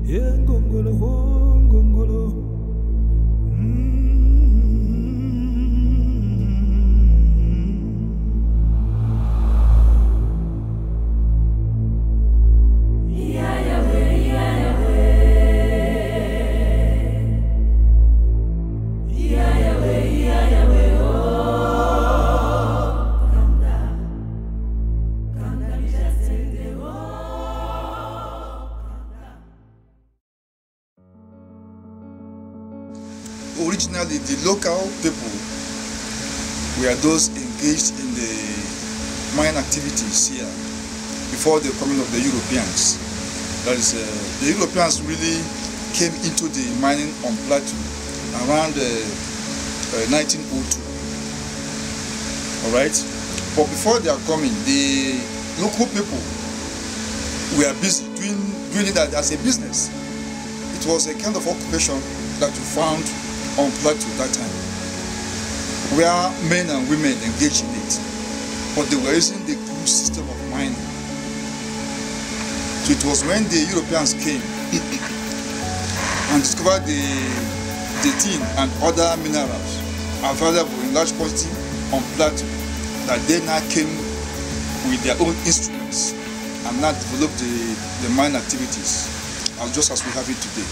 Originally, the local people were those engaged in the mine activities here before the coming of the Europeans. That is, the Europeans really came into the mining on Plateau around 1902. All right, but before they are coming, the local people were busy doing it as a business. It was a kind of occupation that you found on Plateau that time, where men and women engaged in it, but they were using the crude system of mining. So it was when the Europeans came and discovered the tin and other minerals available in large quantity on Plateau that they now came with their own instruments and now developed the mine activities just as we have it today.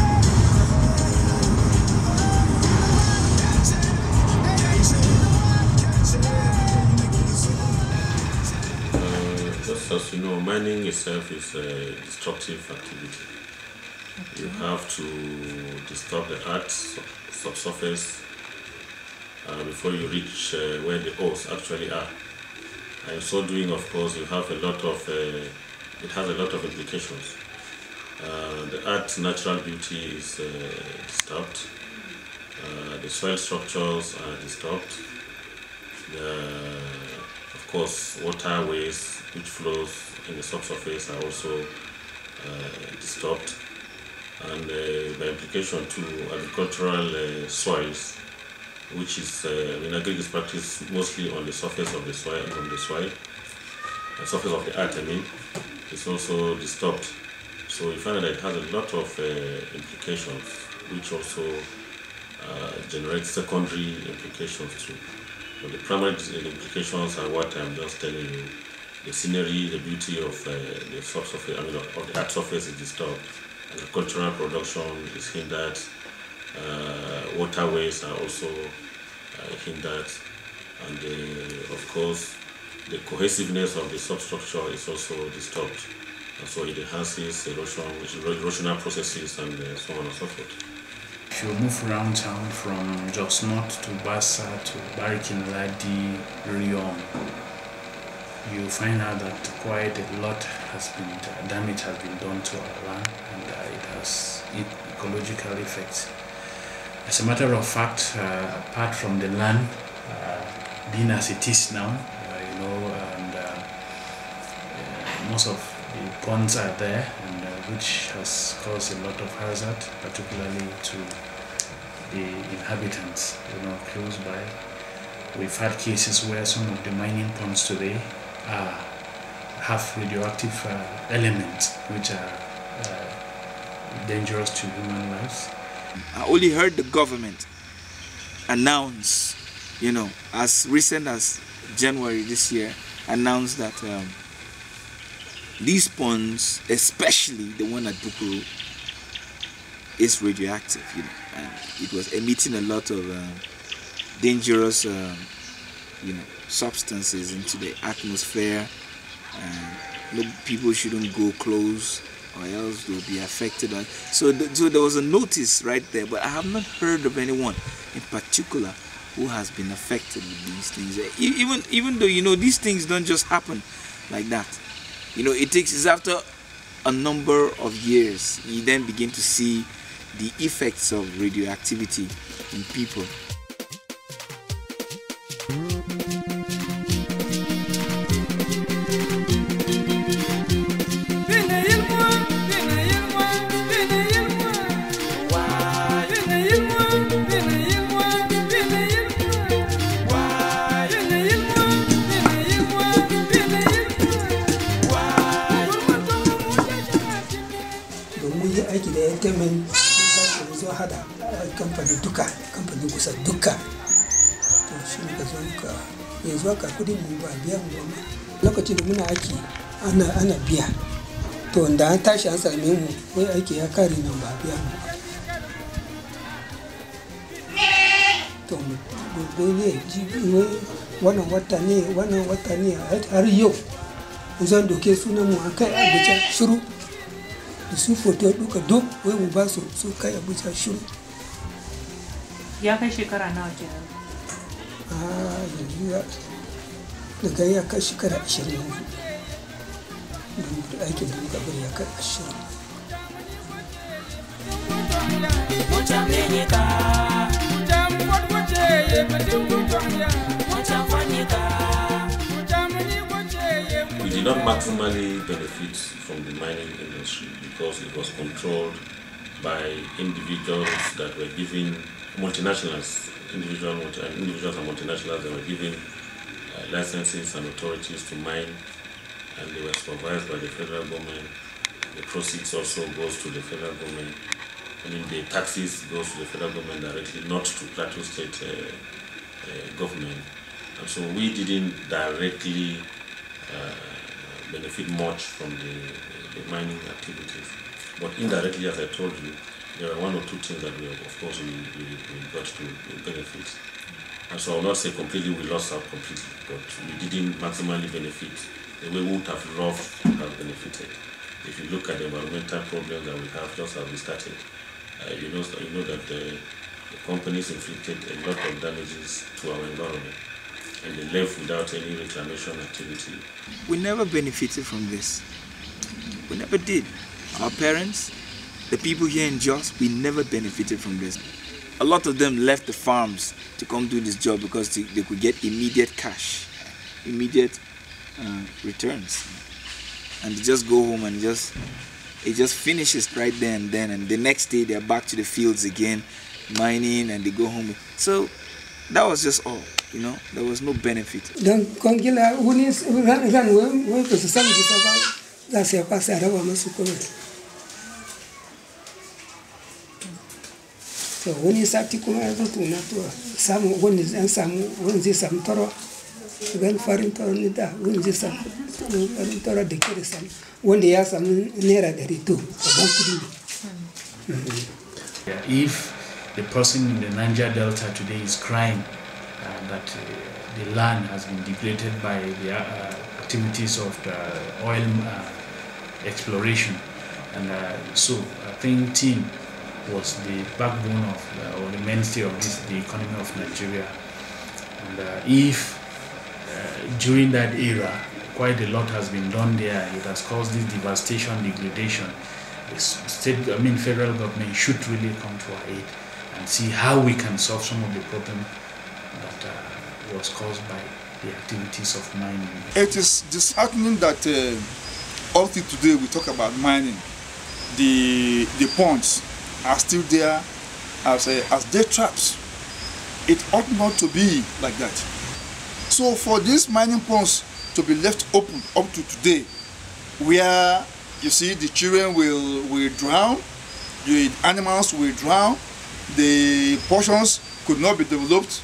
As you know, mining itself is a destructive activity. You have to disturb the earth's subsurface before you reach where the ores actually are. And in so doing, of course, you have a lot of it has a lot of implications. The earth's natural beauty is disturbed. The soil structures are disturbed. Of course, waterways which flows in the subsurface are also disturbed, and by implication to agricultural soils, which is in aggregate practice mostly on the surface of the soil, the surface of the earth, I mean, is also disturbed. So you find that it has a lot of implications, which also generate secondary implications too. But the primary implications are what I'm just telling you. The scenery, the beauty of the subsurface, of the earth surface is disturbed. Agricultural production is hindered. Waterways are also hindered, and of course, the cohesiveness of the substructure is also disturbed. And so it enhances erosional processes and so on and so forth. If you move around town from Jos North to Bassa to Barikinladi, Riom, you find out that quite a lot has been damage has been done to our land, and it has ecological effects. As a matter of fact, apart from the land being as it is now, and most of the ponds are there, and which has caused a lot of hazard, particularly to the inhabitants, close by. We've had cases where some of the mining ponds today have radioactive elements which are dangerous to human lives. I only heard the government announce, as recent as January this year, announced that these ponds, especially the one at Bukuru, is radioactive, and it was emitting a lot of dangerous, substances into the atmosphere, and people shouldn't go close or else they'll be affected. So there was a notice right there, but I have not heard of anyone in particular who has been affected with these things. Even though these things don't just happen like that. It's after a number of years you then begin to see the effects of radioactivity in people. yi aiki da entertainment mun zo hada kamfani duka kamfani kusa duka to shi ne ka zo ka yanzu haka kudin mu ba biya mu ba lokacin da muna aiki ana biya to da an tashi an same mu wai aiki ya kare nan ba biya mu to gobe ne jibi wannan wata ne har yau zan doke sunan mu akai abuja shiru da su foto duka duk wai mu ba su kai abuja shiru ya kai shekara nawa kenan yanzu daga ya kai shekara 20 da aikin da muka bari ya kai 20. We did not maximally benefit from the mining industry because it was controlled by individuals that were given multinationals, individuals and multinationals that were given licenses and authorities to mine, and they were supervised by the federal government. The proceeds also goes to the federal government. I mean, the taxes goes to the federal government directly, not to Plateau State government. And so we didn't directly benefit much from the mining activities. But indirectly, as I told you, there are one or two things that we got to benefit. And so I will not say completely we lost out completely, but we didn't maximally benefit the way we would have loved to have benefited. If you look at the environmental problems that we have just as we started, you know that the companies inflicted a lot of damages to our environment, and they left without any reclamation activity. We never benefited from this. We never did. Our parents, the people here in Jos, we never benefited from this. A lot of them left the farms to come do this job because they could get immediate cash, immediate returns. And they just go home and it just finishes right there and then, and the next day they're back to the fields again, mining, and they go home. So that was just all, you know, there was no benefit. So wani sati kuma ya zo tuna to samu wani zai samu taro gan farin taro ne da wani zai samu farin taro da ke da samu wanda ya samu naira 200 ban kudi ne. If the person in the Niger Delta today is crying that the land has been degraded by the activities of the oil exploration, and so I think tin was the backbone of or the mainstay of the economy of Nigeria. And if during that era quite a lot has been done there, it has caused this devastation, degradation, the federal government should really come to our aid and see how we can solve some of the problem that was caused by the activities of mining. It is disheartening that all through today we talk about mining. The ponds are still there as death traps. It ought not to be like that. So for these mining ponds to be left open up to today, where you see the children will drown, the animals will drown, the portions could not be developed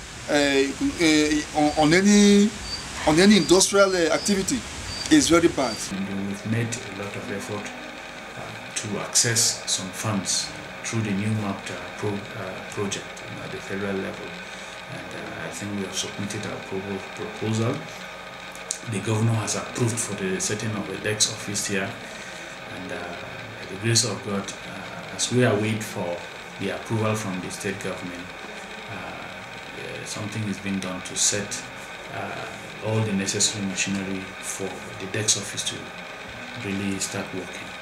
on any industrial activity, is very bad. And we've made a lot of effort to access some funds through the new mapped project at the federal level, and I think we have submitted our proposal. The governor has approved for the setting of a DEX office here, and by the grace of God, as we await for the approval from the state government, something is being done to set all the necessary machinery for the DEX office to really start working.